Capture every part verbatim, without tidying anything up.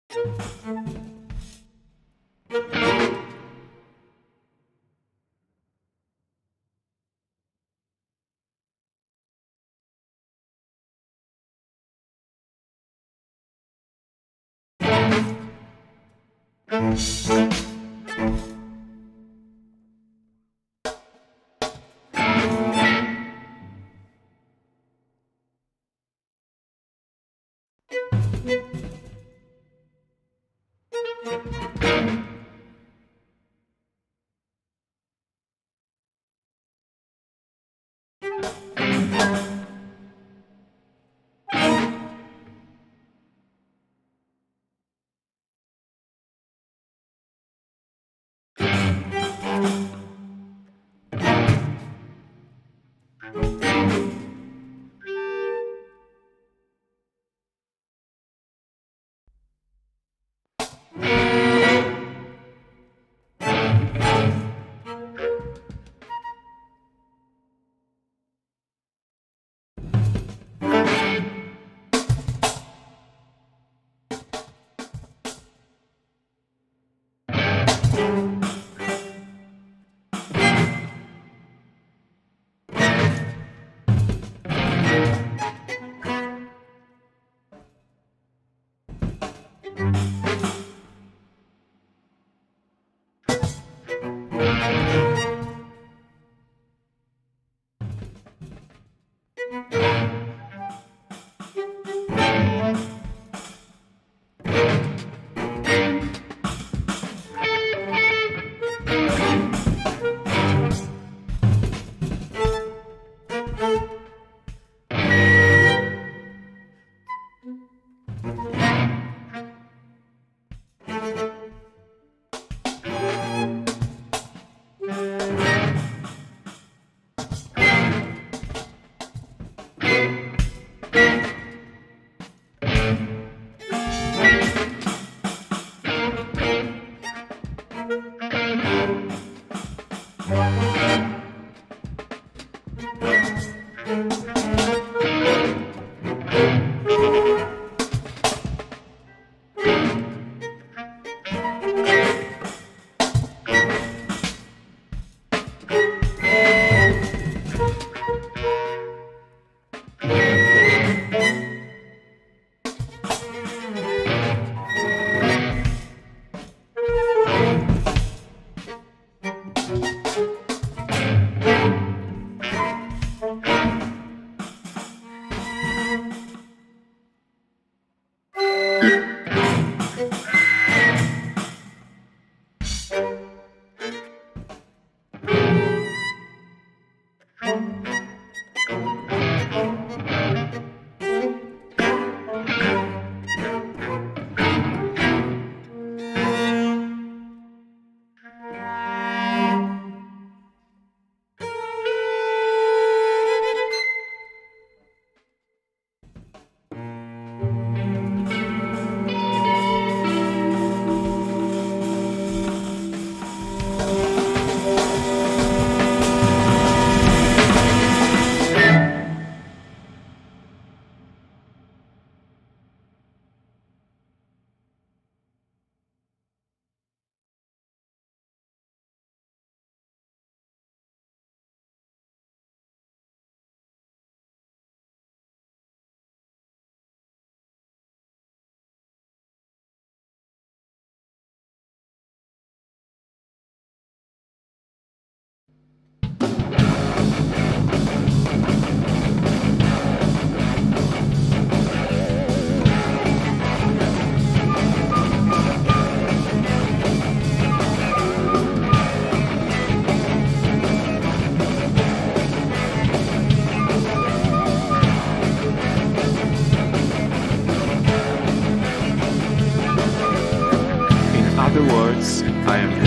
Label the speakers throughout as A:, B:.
A: I am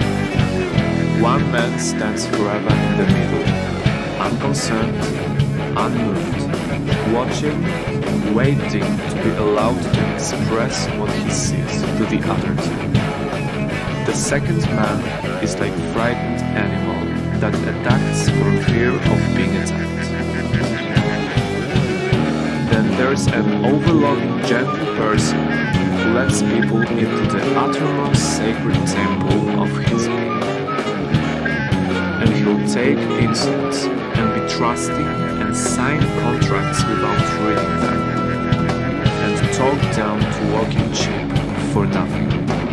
A: free. One man stands forever in the middle, unconcerned, unmoved, watching, waiting to be allowed to express what he sees to the others. The second man is like a frightened animal that attacks for fear of being attacked. Then there's an overlooking gentle person who lets people into the uttermost sacred temple of his being. And he'll take insults and be trusting and sign contracts without reading them, and talk down to walking cheap for nothing.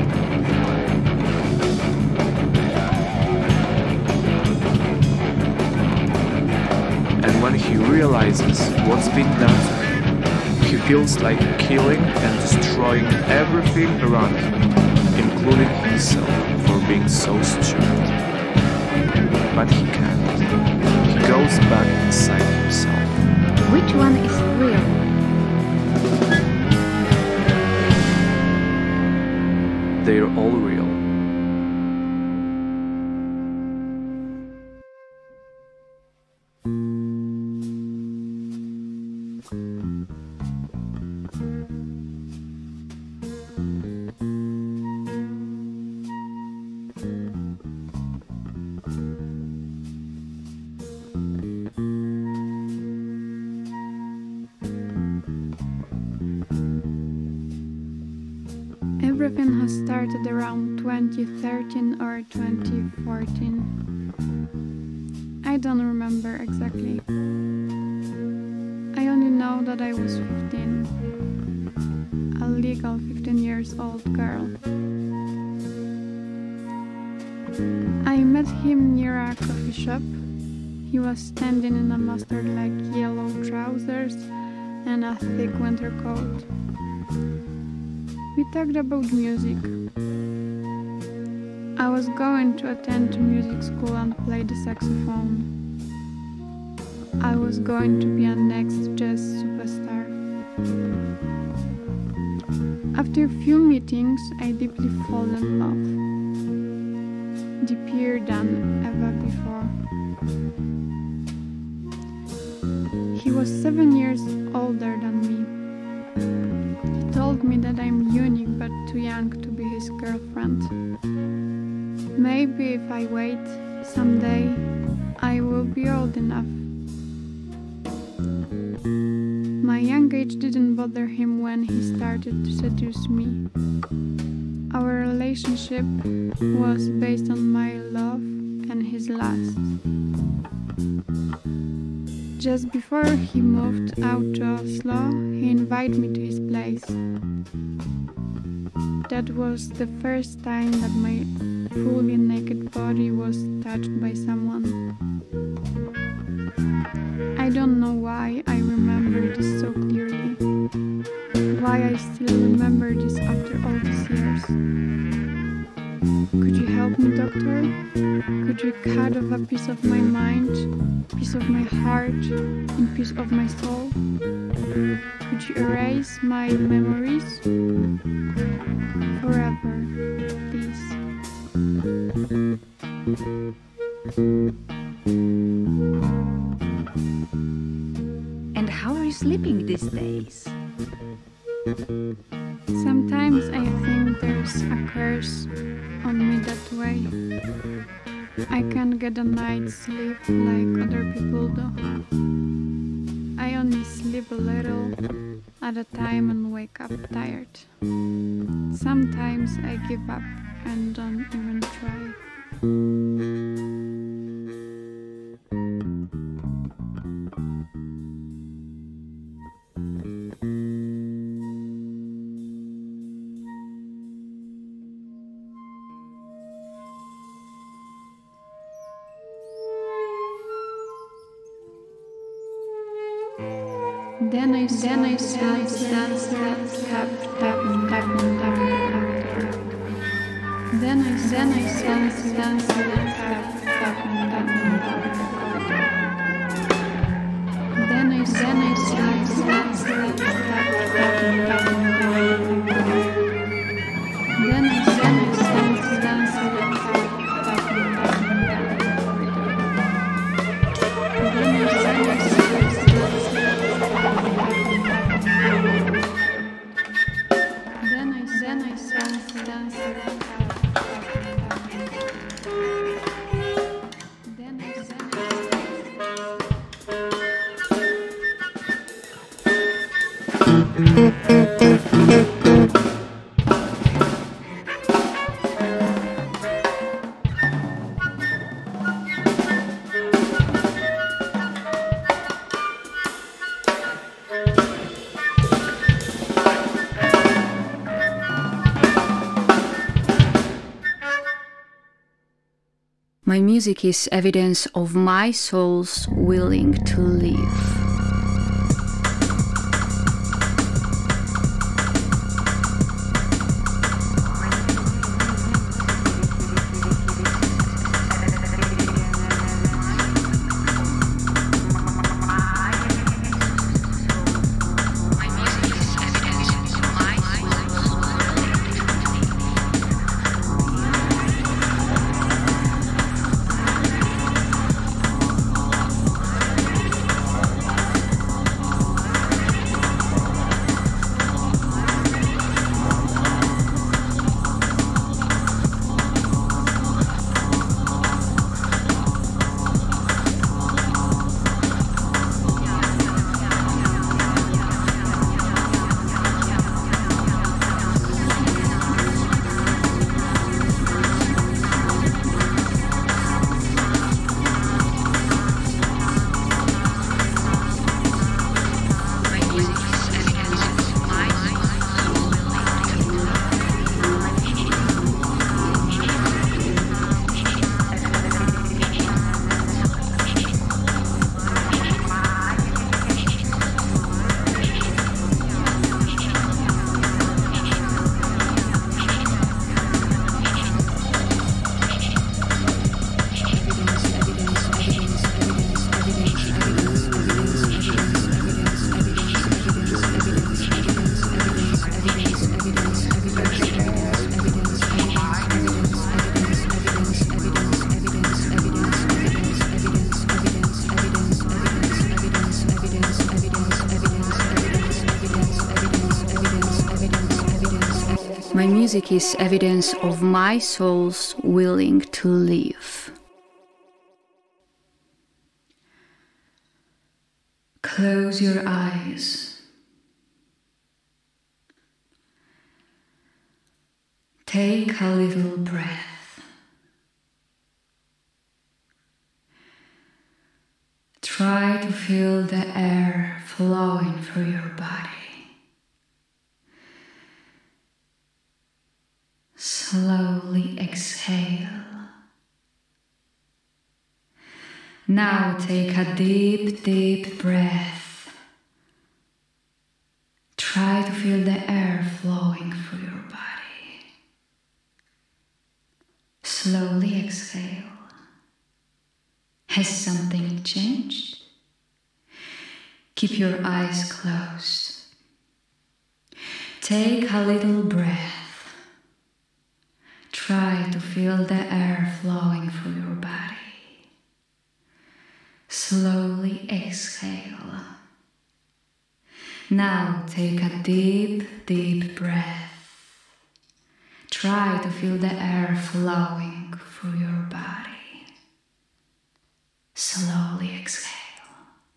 A: And when he realizes what's been done to him, he feels like killing and destroying everything around him, including himself, for being so stupid. But he can't. He goes back inside himself.
B: Which one is real?
A: They're all real.
C: Everything has started around twenty thirteen or twenty fourteen. I don't remember exactly. I only know that I was fifteen. A legal fifteen years old girl. I met him near a coffee shop. He was standing in a mustard-like yellow trousers and a thick winter coat. We talked about music. I was going to attend music school and play the saxophone. I was going to be a next jazz superstar. After a few meetings, I deeply fall in love. Deeper than ever before. He was seven years older than me. He told me that I'm unique but too young to be his girlfriend. Maybe if I wait, someday I will be old enough. My young age didn't bother him when he started to seduce me. Our relationship was based on my love and his lust. Just before he moved out to Oslo, he invited me to his place. That was the first time that my fully naked body was touched by someone. I don't know why I remember this so clearly, why I still remember this after all these years. Could you help me, doctor? Could you cut off a piece of my mind, piece of my heart, and piece of my soul? Could you erase my memories? Forever, please.
B: And how are you sleeping these days?
C: Sometimes I think there's a curse on me that way. I can't get a night's sleep like other people do. I only sleep a little at a time and wake up tired. Sometimes I give up and don't even try. Then I then I dance, dance, dance, tap, tap, tap, tap, tap. Then I then I dance, dance, dance, tap, tap, tap, tap. Then I then I dance, dance, dance, tap, tap, tap, tap. Then I then I dance, dance, dance, tap, tap, tap, tap. Then I then I dance.
B: music is evidence of my soul's willing to live. My music is evidence of my soul's willing to live. Close your eyes. Take a little breath. Try to feel the air flowing through your body. Slowly exhale. Now take a deep, deep breath. Try to feel the air flowing through your body. Slowly exhale. Has something changed? Keep your eyes closed. Take a little breath. Try to feel the air flowing through your body. Slowly exhale. Now take a deep, deep breath. Try to feel the air flowing through your body. Slowly exhale.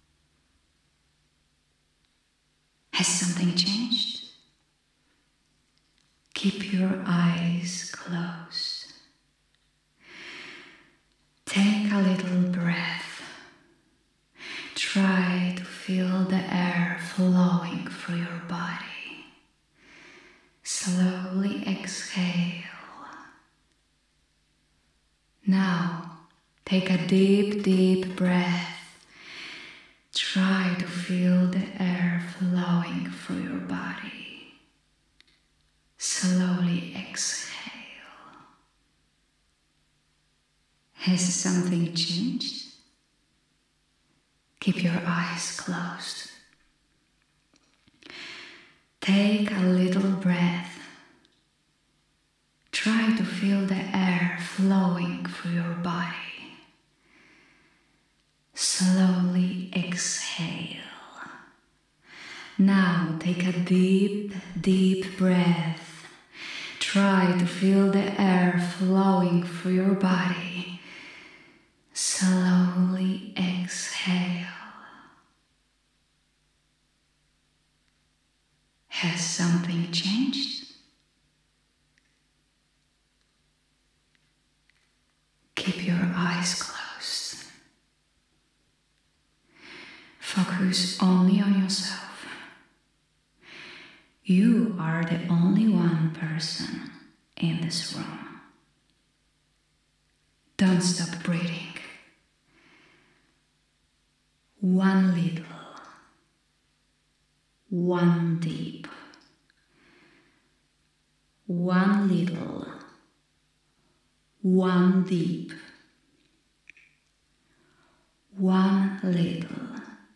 B: Has something changed? Keep your eyes closed. Take a little breath. Try to feel the air flowing through your body. Slowly exhale. Now take a deep, deep breath. Try to feel the air flowing through your body. Slowly exhale. Has something changed? Keep your eyes closed. Take a little breath. Try to feel the air flowing through your body. Slowly exhale. Now take a deep, deep breath. Try to feel the air flowing through your body. Slowly exhale. Has something changed? Keep your eyes closed. Focus only on yourself. You are the only one person in this room. Don't stop breathing. one little, one deep, one little, one deep, one little,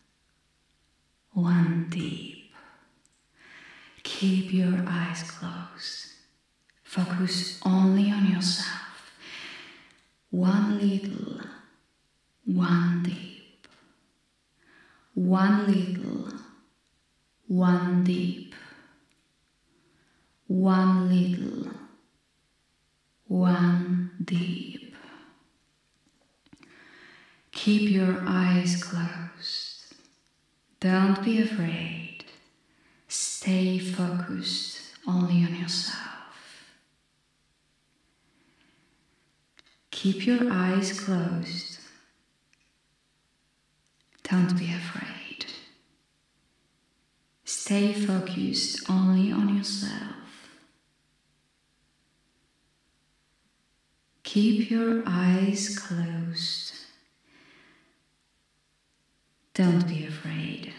B: one deep. Keep your eyes closed. Focus only on yourself. One little, one deep, one little, one deep, one little, one deep. Keep your eyes closed. Don't be afraid. Stay focused only on yourself. Keep your eyes closed. Don't be afraid. Stay focused only on yourself. Keep your eyes closed. Don't be afraid.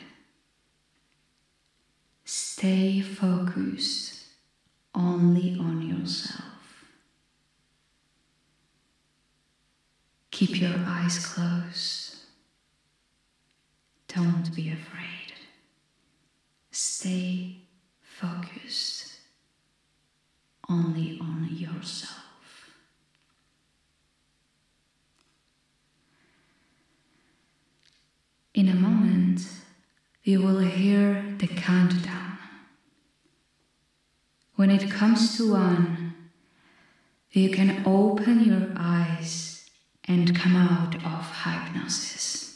B: Stay focused only on yourself. Keep your eyes closed. Don't be afraid. Stay focused only on yourself. In a moment, you will hear the countdown. When it comes to one, you can open your eyes and come out of hypnosis.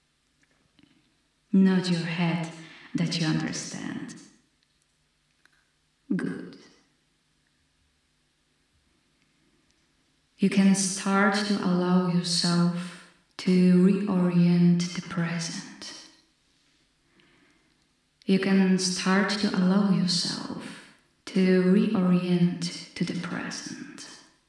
B: Nod your head that you understand. Good. You can start to allow yourself to reorient the present. You can start to allow yourself to reorient to the present.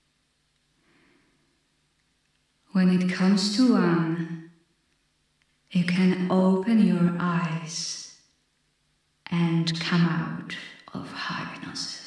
B: When it comes to one, you can open your eyes and come out of hypnosis.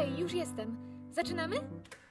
D: Okej, już jestem. Zaczynamy?